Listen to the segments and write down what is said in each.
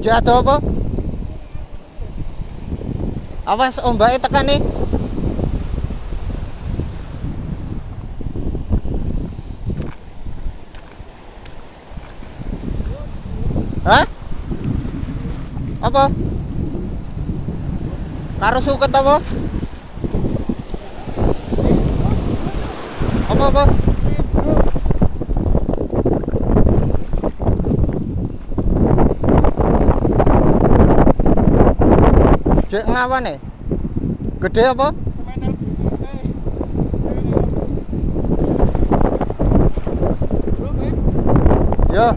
Jatuh apa? Awas ombaknya tekan nih. Hah? Apa? Karo suket apa? Apa? Cek ngawan nih? Gede apa? Ya.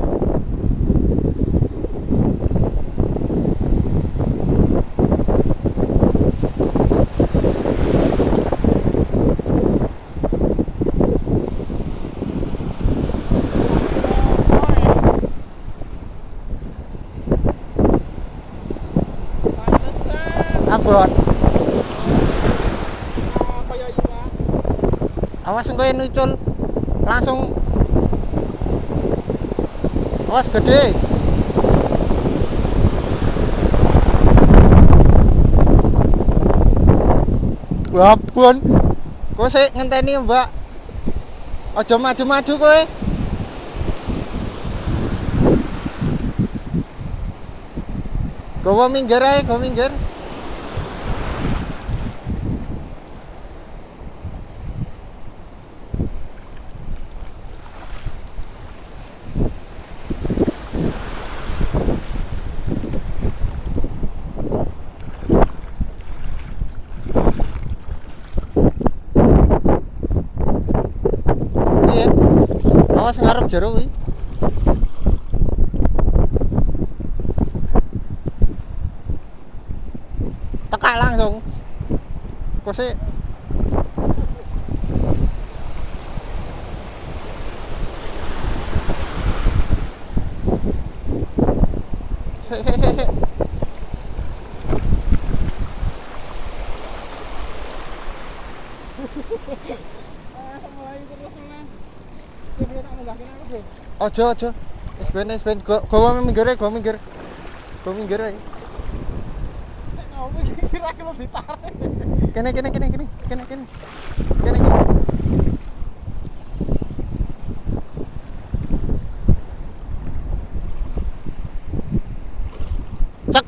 Abot. Awas engko yen nucul. Langsung. Awas gede. Wabon. Kowe sik ngenteni, Mbak. Aja maju-maju kowe. Gowo minggir ae, go minggir. Iya. Awas ngarep jero kuwi. Teka langsung. Kok sih Sik. Ojo. Wis ben gowo minggir ae, go minggir. Go minggir ae. Kene. Cek.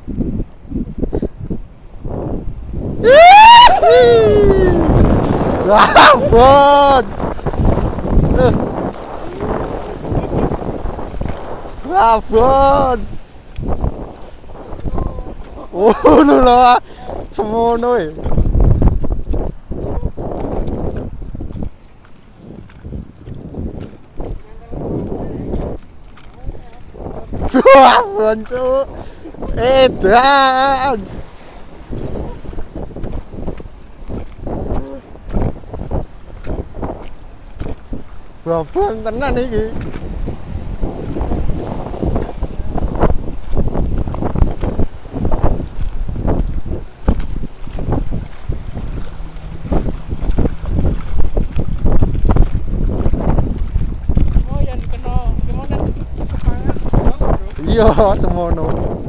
Wabon. Wabon. Oh, lho. Semono e. Wabon, Cuk. Edan. Wabon tenan iki. Iya, semono.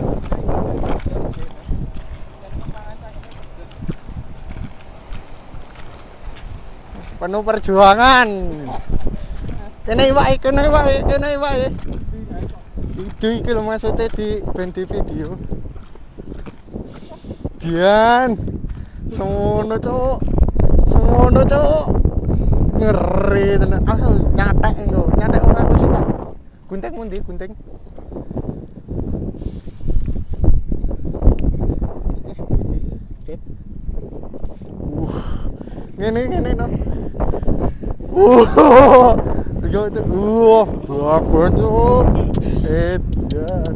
Penuh perjuangan. Kene iwake. Itu iki lho maksudnya di video. Dian. Semono, Cuk. Ngeri tenan. Asal nyatek engko. Nyatek ora kok sik. Gunting mundi, gunting. Ngene no. Yo itu. Babon Cuk. Edan.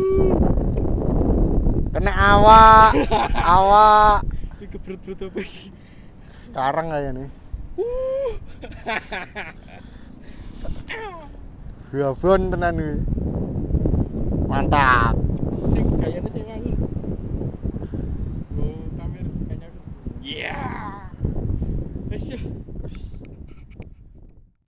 Kena awak. Iki kebrut-brut apa iki? Sekarang kayaknya. Babon tenan iki. Mantap. Sing gayane sing wangi. Oh, kamera kayaknya. Iya. Wes ya.